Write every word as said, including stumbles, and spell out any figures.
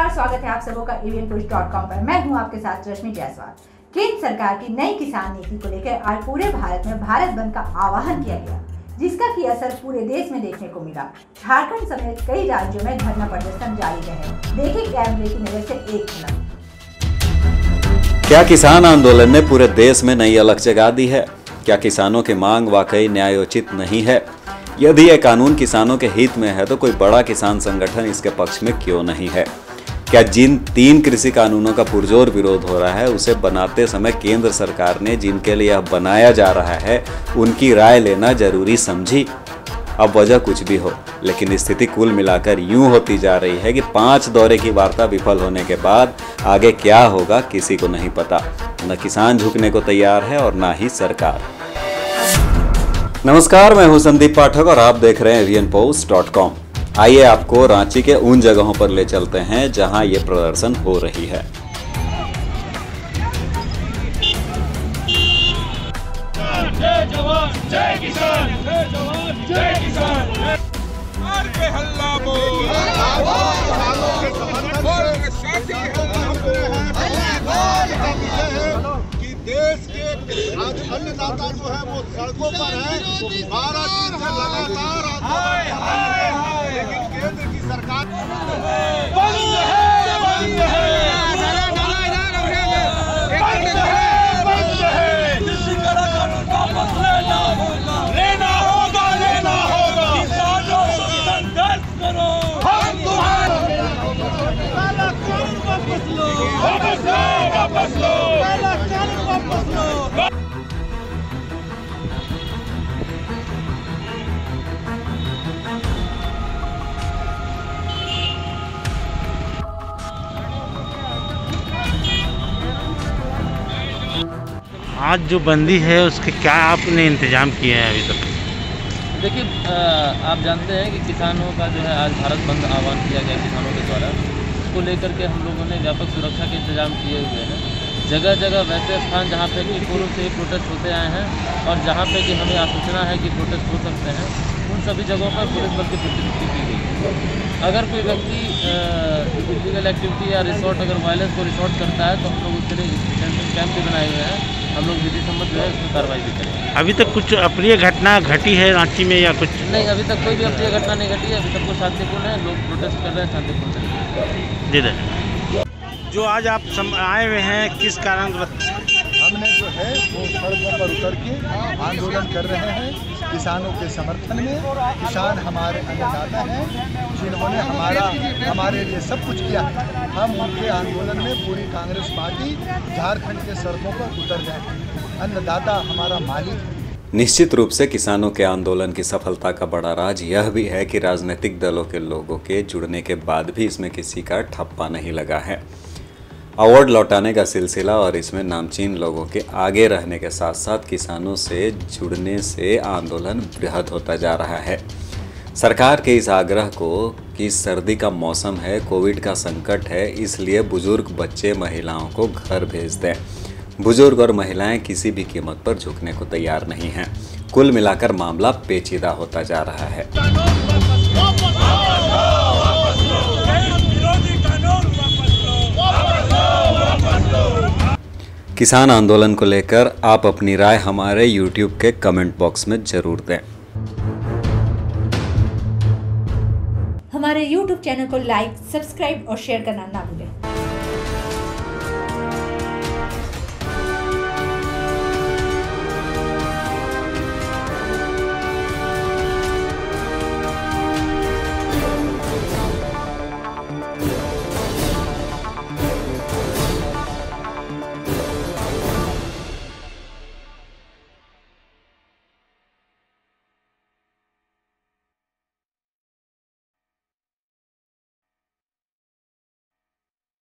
नमस्कार, स्वागत है आप सबों का एवीएन पुश डॉट कॉम पर। मैं हूं आपके साथ रश्मि जायसवाल। केंद्र सरकार की नई किसान नीति को लेकर आज पूरे भारत में भारत बंद का आह्वान किया गया, जिसका की असर पूरे देश में देखने को मिला। झारखंड समेत कई राज्यों में धरना प्रदर्शन जारी रहे। देखिए कैमरे की नजर से एक झलक। क्या किसान आंदोलन ने पूरे देश में नई अलख जगा दी है? क्या किसानों की मांग वाकई न्यायोचित नहीं है? यदि यह कानून किसानों के हित में है तो कोई बड़ा किसान संगठन इसके पक्ष में क्यों नहीं है? क्या जिन तीन कृषि कानूनों का पुरजोर विरोध हो रहा है उसे बनाते समय केंद्र सरकार ने जिनके लिए यह बनाया जा रहा है उनकी राय लेना जरूरी समझी? अब वजह कुछ भी हो, लेकिन स्थिति कुल मिलाकर यूं होती जा रही है कि पांच दौरे की वार्ता विफल होने के बाद आगे क्या होगा किसी को नहीं पता। न किसान झुकने को तैयार है और ना ही सरकार। नमस्कार, मैं हूं संदीप पाठक और आप देख रहे हैं एवीएन पोस्ट डॉट कॉम। आइए आपको रांची के उन जगहों पर ले चलते हैं जहां ये प्रदर्शन हो रही है। जय जवान जय किसान, जय जवान जय किसान। मार के हल्ला बोल, बोल के साथी कि देश के अन्नदाता जो है वो सड़कों पर है। बारह दिन से लगातार आंदोलन, लेकिन केंद्र की सरकार बंद है, बंद है। लेना होगा, लेना होगा। किसानों से संघर्ष करो। हम तुम्हारे वापस लो, वापस लो, वापस लो, वापस लो। आज जो बंदी है उसके क्या आपने इंतजाम किए हैं अभी तक? देखिए, आप जानते हैं कि किसानों का जो है आज भारत बंद आह्वान किया गया किसानों के द्वारा। उसको लेकर के हम लोगों ने व्यापक सुरक्षा के इंतजाम किए हुए हैं। जगह जगह वैसे स्थान जहाँ पे कि पूर्व से ही प्रोटेस्ट होते आए हैं और जहाँ पे कि हमें सूचना है कि प्रोटेस्ट हो सकते हैं, उन सभी जगहों पर पुलिस बल की प्रतिनियुक्ति की गई। अगर कोई व्यक्ति इलीगल एक्टिविटी या रिसोर्ट अगर वायलेंस को रिसोर्ट करता है तो हम लोग उसके लिए डिटेंशन कैंप भी बनाए हुए हैं। हम लोग विधि सम्मत जो है उसमें कार्रवाई भी करेंगे। अभी तक कुछ अप्रिय घटना घटी है रांची में या कुछ? नहीं, अभी तक कोई भी अप्रिय घटना नहीं घटी है। अभी तक वो शांतिपूर्ण है, लोग प्रोटेस्ट कर रहे हैं शांतिपूर्ण तरीके। जी सर, जो आज आप सम आए हुए हैं किस कारण? हमने जो है वो सड़कों पर उतर के आंदोलन कर रहे हैं किसानों के समर्थन में। किसान हमारे अन्नदाता हैं, जिन्होंने हमारा हमारे लिए सब कुछ किया है। हम उनके आंदोलन में पूरी कांग्रेस पार्टी झारखंड के सड़कों पर उतर गए। अन्नदाता हमारा मालिक है। निश्चित रूप से किसानों के आंदोलन की सफलता का बड़ा राज यह भी है कि राजनीतिक दलों के लोगों के जुड़ने के बाद भी इसमें किसी का ठप्पा नहीं लगा है। अवार्ड लौटाने का सिलसिला और इसमें नामचीन लोगों के आगे रहने के साथ साथ किसानों से जुड़ने से आंदोलन बृहद होता जा रहा है। सरकार के इस आग्रह को कि सर्दी का मौसम है, कोविड का संकट है, इसलिए बुजुर्ग, बच्चे, महिलाओं को घर भेज दें। बुजुर्ग और महिलाएं किसी भी कीमत पर झुकने को तैयार नहीं हैं। कुल मिलाकर मामला पेचीदा होता जा रहा है। किसान आंदोलन को लेकर आप अपनी राय हमारे यूट्यूब के कमेंट बॉक्स में जरूर दें। हमारे यूट्यूब चैनल को लाइक, सब्सक्राइब और शेयर करना ना भूलें।